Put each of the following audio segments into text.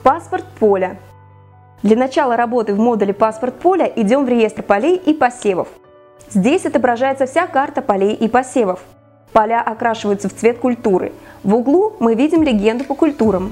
Паспорт поля. Для начала работы в модуле «Паспорт поля» идем в реестр полей и посевов. Здесь отображается вся карта полей и посевов. Поля окрашиваются в цвет культуры. В углу мы видим легенду по культурам.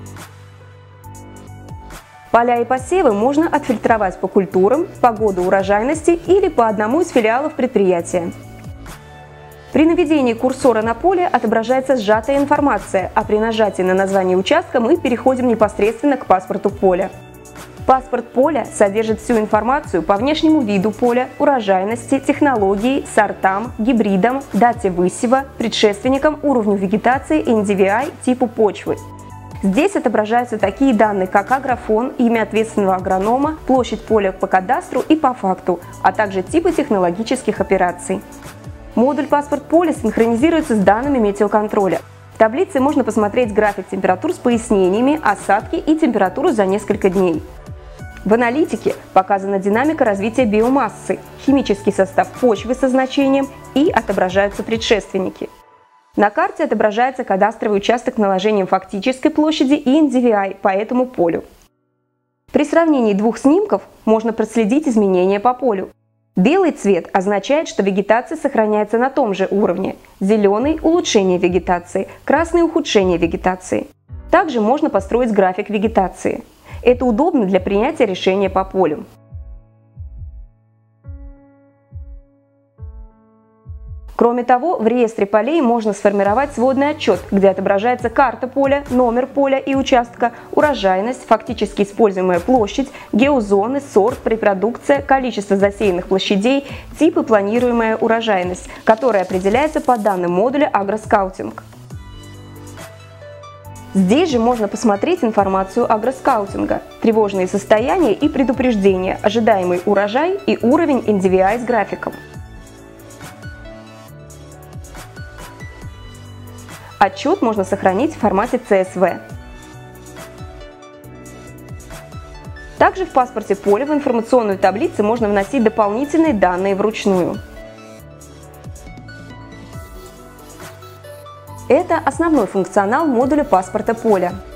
Поля и посевы можно отфильтровать по культурам, по году урожайности или по одному из филиалов предприятия. При наведении курсора на поле отображается сжатая информация, а при нажатии на название участка мы переходим непосредственно к паспорту поля. Паспорт поля содержит всю информацию по внешнему виду поля, урожайности, технологии, сортам, гибридам, дате высева, предшественникам, уровню вегетации, NDVI, типу почвы. Здесь отображаются такие данные, как агрофон, имя ответственного агронома, площадь поля по кадастру и по факту, а также типы технологических операций. Модуль «Паспорт поля» синхронизируется с данными метеоконтроля. В таблице можно посмотреть график температур с пояснениями, осадки и температуру за несколько дней. В аналитике показана динамика развития биомассы, химический состав почвы со значением и отображаются предшественники. На карте отображается кадастровый участок наложением фактической площади и NDVI по этому полю. При сравнении двух снимков можно проследить изменения по полю. Белый цвет означает, что вегетация сохраняется на том же уровне, зеленый – улучшение вегетации, красный – ухудшение вегетации. Также можно построить график вегетации. Это удобно для принятия решения по полю. Кроме того, в реестре полей можно сформировать сводный отчет, где отображается карта поля, номер поля и участка, урожайность, фактически используемая площадь, геозоны, сорт, репродукция, количество засеянных площадей, тип и планируемая урожайность, которая определяется по данным модуля «Агроскаутинг». Здесь же можно посмотреть информацию агроскаутинга, тревожные состояния и предупреждения, ожидаемый урожай и уровень NDVI с графиком. Отчет можно сохранить в формате CSV. Также в паспорте поля в информационную таблицу можно вносить дополнительные данные вручную. Это основной функционал модуля паспорта поля.